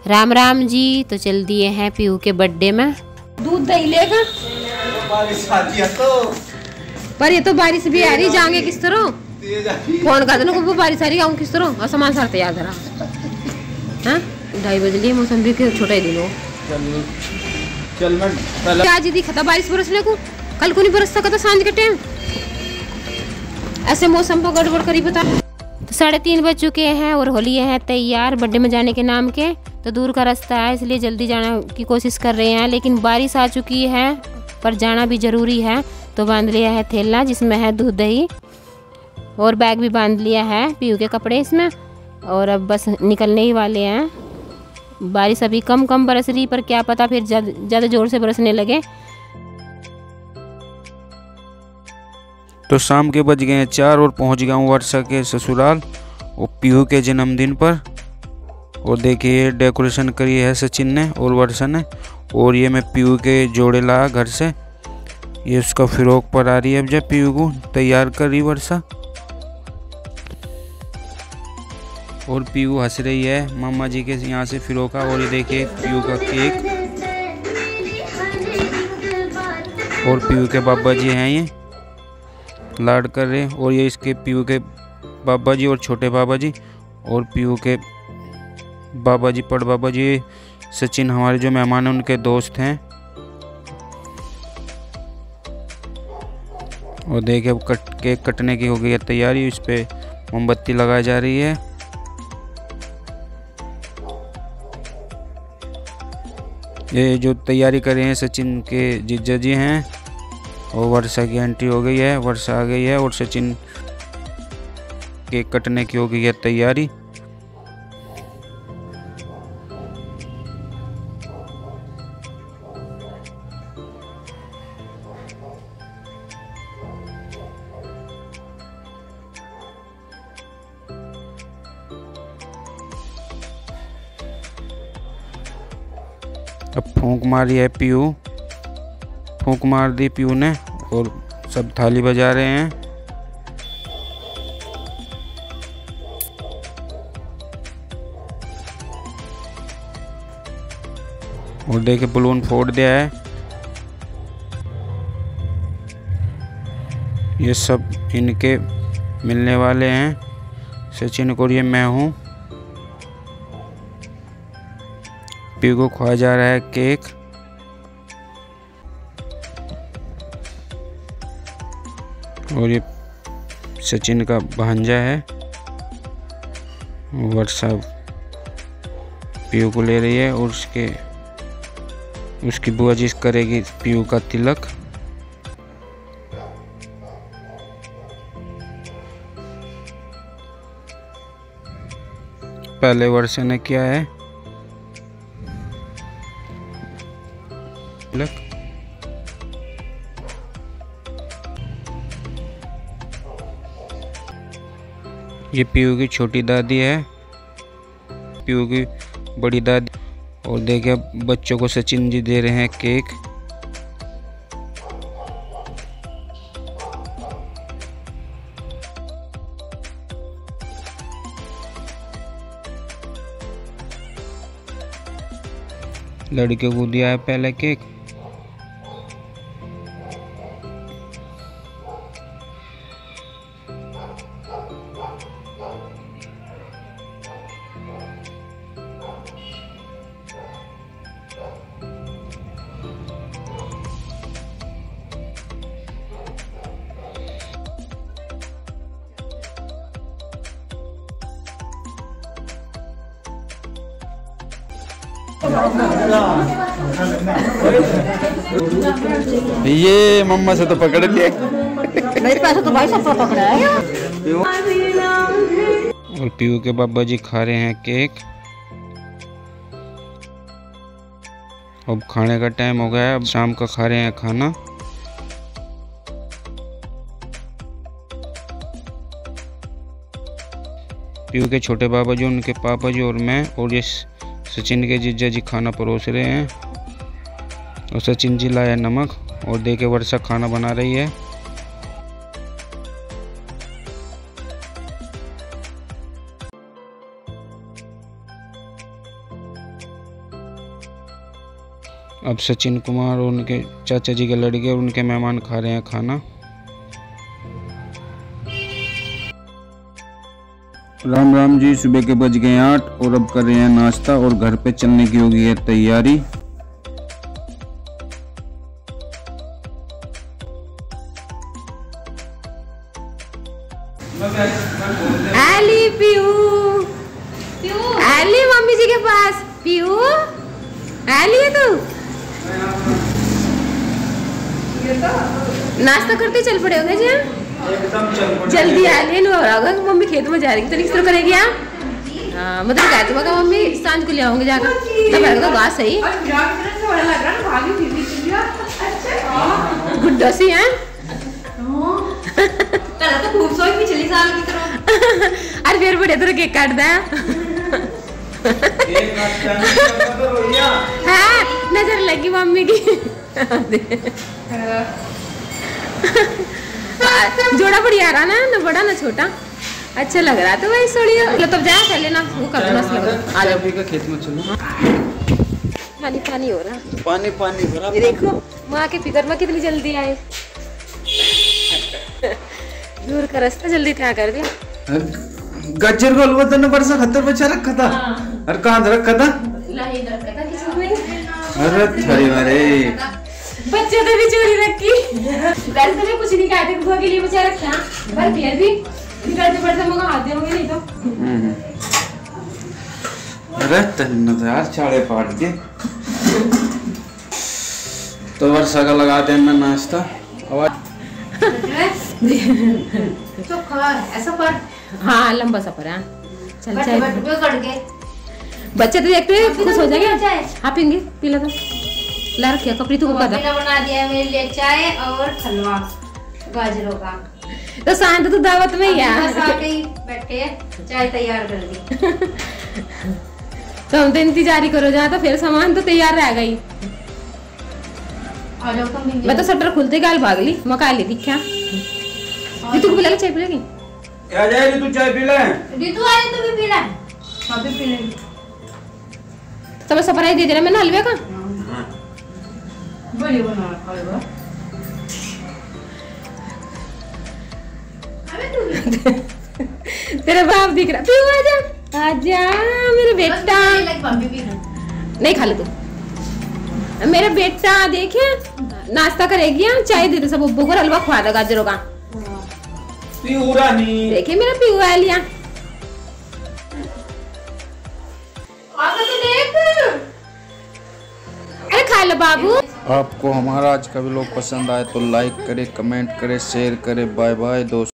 राम राम जी। तो चल दिए हैं पीहू के बर्थडे में। दूध दही लेगा बारिश आती है तो, पर ये तो बारिश भी आ रही, जाएंगे किस तरह? फोन कर देना को बारिश आ रही, आऊँ किस तरह? और सामान सार तैयार धरा। हाँ 2:30 बज लिए, मौसम भी छोटा ही दिन हो। चल मैं आज ही दिखा था बारिश बरसने को, कल को नहीं बरस सका था सांझ के टाइम। ऐसे मौसम पर गड़बड़ करी बता। तो 3:30 बज चुके हैं और हो लिए हैं तैयार बर्थडे में जाने के नाम के। तो दूर का रास्ता है इसलिए जल्दी जाने की कोशिश कर रहे हैं, लेकिन बारिश आ चुकी है पर जाना भी ज़रूरी है। तो बांध लिया है थैला जिसमें है दूध दही, और बैग भी बांध लिया है पीहू के कपड़े इसमें, और अब बस निकलने ही वाले हैं। बारिश अभी कम कम बरस रही, पर क्या पता फिर ज़्यादा ज़ोर से बरसने लगे। तो शाम के बज गए हैं 4 और पहुंच गया हूँ वर्षा के ससुराल और पीहू के जन्मदिन पर। और देखिए डेकोरेशन करी है सचिन ने और वर्षा ने। और ये मैं पीहू के जोड़े लाया घर से। ये उसका फिरोक पर आ रही है, अब जब पीहू को तैयार कर रही वर्षा। और पीहू हंस रही है मामा जी के यहाँ से फिरोका। और ये देखिए पीहू का केक, और पीहू के बाबा जी हैं ये लाड कर रहे। और ये इसके पीहू के बाबा जी और छोटे बाबा जी, और पीहू के बाबा जी बड़ बाबा जी सचिन हमारे जो मेहमान हैं उनके दोस्त हैं। और देखिए अब केक कटने की हो गई है तैयारी, इस पे मोमबत्ती लगाई जा रही है। ये जो तैयारी कर रहे हैं सचिन के जीजा जी हैं। और वर्षा की एंट्री हो गई है, वर्षा आ गई है और सचिन केक कटने की हो गई है तैयारी। अब फूंक मारी है पीहू, फूंक मार दी पीहू ने, और सब थाली बजा रहे हैं। और देखिए बलून फोड़ दिया है। ये सब इनके मिलने वाले हैं सचिन को, ये मैं हूँ। पीहू को खुआया जा रहा है केक। और ये सचिन का भांजा है, वर्षा पीहू को ले रही है। और उसकी बुआ जी करेगी पीहू का तिलक। पहले वर्षा ने किया है तिलक। ये पीहू की छोटी दादी है, पीहू की बड़ी दादी। और देखिए बच्चों को सचिन जी दे रहे हैं केक। लड़कियों को दिया है पहले केक। ये मम्मा से तो पकड़ लिया, मेरे पास तो भाई सब पकड़ा है। और पीहू के बाबा जी खा रहे हैं केक। अब खाने का टाइम हो गया है, अब शाम का खा रहे हैं खाना। पीहू के छोटे बाबा जी, उनके पापा जी और मैं, और ये सचिन के जीजा जी खाना परोस रहे हैं। और सचिन जी लाया नमक। और देखिए वर्षा खाना बना रही है। अब सचिन कुमार और उनके चाचा जी के लड़के और उनके मेहमान खा रहे हैं खाना। राम राम जी, सुबह के बज गए 8 और अब कर रहे हैं नाश्ता और घर पे चलने की होगी है तैयारी। आली पीयू, आली मम्मी जी के पास। पीयू आली है तू? नाश्ता करते चल पड़े होंगे जी। जल्दी आली हो रहा होगा, मम्मी खेत में जा रही तो किस तरह करेगी आप? हाँ मतलब कहते होगा मम्मी सांझ को ले आओगे जाकर, तब लगेगा बात सही। गुड्डो सी है तो खूबसूरत पिछली साल की तरह। अरे फिर बड़े तरह केक काटता है। हाँ नजर लगी मम्मी की। जोड़ा बढ़िया रहा ना बड़ा ना छोटा, अच्छा लग रहा तो वही सोड़ियो। तब जा पहले ना वो कर दो आ जाओ का खेत में चलो। पानी पानी हो रहा, पानी पानी हो रहा। ये देखो माँ के फिक्र में कितनी जल्दी आए। दूर का रास्ता जल्दी तय कर दिया। गाजर को हलवा तने बरसा खतर बचा रखा था। और कहाँ रखा था? लाही रखा था किसी में। अरे थारी मारे बच्चे तो भी चोरी रखी। वैसे तो मैं कुछ नहीं कहते, बुआ के लिए बचा रखा पर फिर भी निकलते पड़ते मगर हाथ देंगे नहीं तो। अरे तन्ना तो यार चाड़े फाड़ के तो वर्षा का लगा देना नाश्ता। आवाज चोखा ऐसा पर हाँ लंबा सफर है। चल चाय बच्चे तो देखते हैं खुश हो जाएंगे। हाँ पीएंगे पी लो तो ला रखिया कपड़ी तू बता बना दिया मेरे लिए चाय और हलवा गाजरों का। तो शांत तो दावत में ही बैठे चाय तैयार कर दी। तो हम तो इंतजार करो जहाँ तो फिर सामान तो तैयार रह गई। मैं तो शटर खुलते गाल भाग ली मका ली दिखा। तू को पिला चाय पिलेगी? क्या जाए तू चाय पी ले। रितु आए तो भी पी ले। अभी पी ले। तो मैं सरप्राइज दे देना मैंने हलवे का। बढ़िया बना रखा है। तेरा बाप दिख रहा। तू आजा आजा मेरे बेटा। नहीं खा ले तू मेरा बेटा। देखे नाश्ता करेगी चाय दे दे सब अब्बू को हलवा खवा दे गाजरों का। देखिए मेरा पीऊ आ लिया। अरे खा लो बाबू। आपको हमारा आज का व्लॉग पसंद आए तो लाइक करें, कमेंट करें, शेयर करें। बाय बाय दोस्तों।